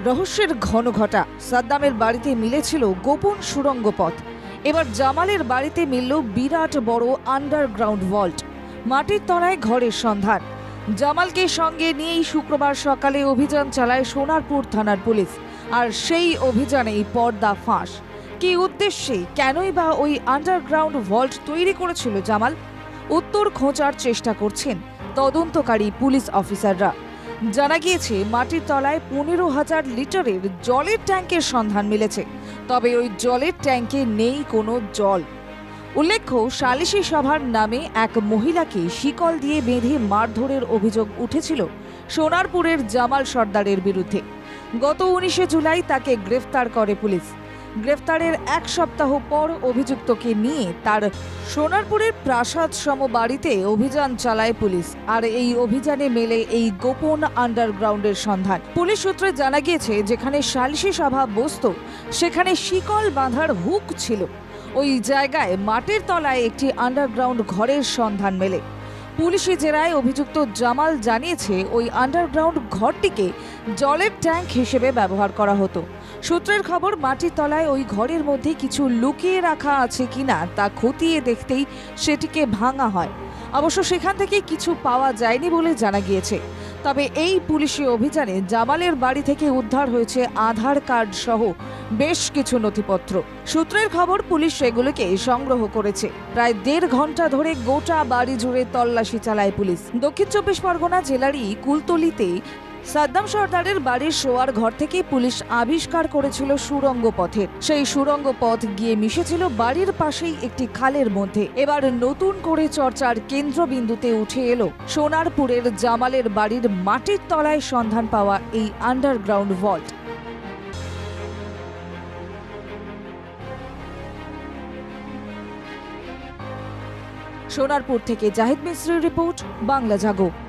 রহস্যের ঘনঘটা। সাদ্দামের বাড়িতে মিলেছিল গোপন সুড়ঙ্গ পথ। এবার জামালের বাড়িতে মিলল বিরাট বড় আন্ডারগ্রাউন্ড ভল্ট। মাটির তলায় ঘরের সন্ধান। জামালকে সঙ্গে নিয়েই শুক্রবার সকালে অভিযান চালায় সোনারপুর থানার পুলিশ। আর সেই অভিযানেই পর্দা ফাঁস। কি উদ্দেশ্যে, কেনই বা ওই আন্ডারগ্রাউন্ড ভল্ট তৈরি করেছিল জামাল? উত্তর খোঁজার চেষ্টা করছেন তদন্তকারী পুলিশ অফিসাররা। জানা গিয়েছে মাটির তলায় 15,000 লিটারের জলের ট্যাঙ্কের সন্ধান মিলেছে। তবে ওই জলের ট্যাঙ্কে নেই কোনো জল। উল্লেখ্য, সালিশি সভার নামে এক মহিলাকে শিকল দিয়ে বেঁধে মারধরের অভিযোগ উঠেছিল সোনারপুরের জামাল সর্দারের বিরুদ্ধে। গত 19শে জুলাই তাকে গ্রেফতার করে পুলিশ। গ্রেফতারের এক সপ্তাহ পর অভিযুক্তকে নিয়ে তার সোনারপুরের প্রাসাদ সম বাড়িতে অভিযান চালায় পুলিশ। আর এই অভিযানে মেলে এই গোপন আন্ডারগ্রাউন্ডের সন্ধান। পুলিশ সূত্রে জানা গিয়েছে, যেখানে সালিশি সভা বসত সেখানে শিকল বাঁধার হুক ছিল। ওই জায়গায় মাটির তলায় একটি আন্ডারগ্রাউন্ড ঘরের সন্ধান মেলে। পুলিশি জেরায় অভিযুক্ত জামাল জানিয়েছে, ওই আন্ডারগ্রাউন্ড ঘরটিকে জলের ট্যাঙ্ক হিসেবে ব্যবহার করা হতো। সূত্রের খবর, মাটির তলায় ওই ঘরের মধ্যে কিছু লুকিয়ে রাখা আছে কিনা তা খতিয়ে দেখতেই সেটিকে ভাঙা হয়। অবশ্য সেখান থেকে কিছু পাওয়া যায়নি বলে জানা গিয়েছে। তবে এই পুলিশি অভিযানে জামালের বাড়ি থেকে উদ্ধার হয়েছে আধার কার্ড সহ বেশ কিছু নথিপত্র। সূত্রের খবর, পুলিশ সেগুলোকে সংগ্রহ করেছে। প্রায় 1.5 ঘন্টা ধরে গোটা বাড়ি জুড়ে তল্লাশি চালায় পুলিশ। দক্ষিণ 24 পরগনা জেলারই কুলতলিতে সাদ্দাম সর্দারের বাড়ির শোয়ার ঘর থেকে পুলিশ আবিষ্কার করেছিল সুড়ঙ্গ পথের। সেই সুড়ঙ্গ পথ গিয়ে মিশেছিল বাড়ির পাশেই একটি খালের মধ্যে। এবার নতুন করে চর্চার কেন্দ্রবিন্দুতে উঠে এলো সোনারপুরের জামালের বাড়ির মাটির তলায় সন্ধান পাওয়া এই আন্ডারগ্রাউন্ড ভল্ট। সোনারপুর থেকে জাহিদ মিশ্রের রিপোর্ট, বাংলা জাগো।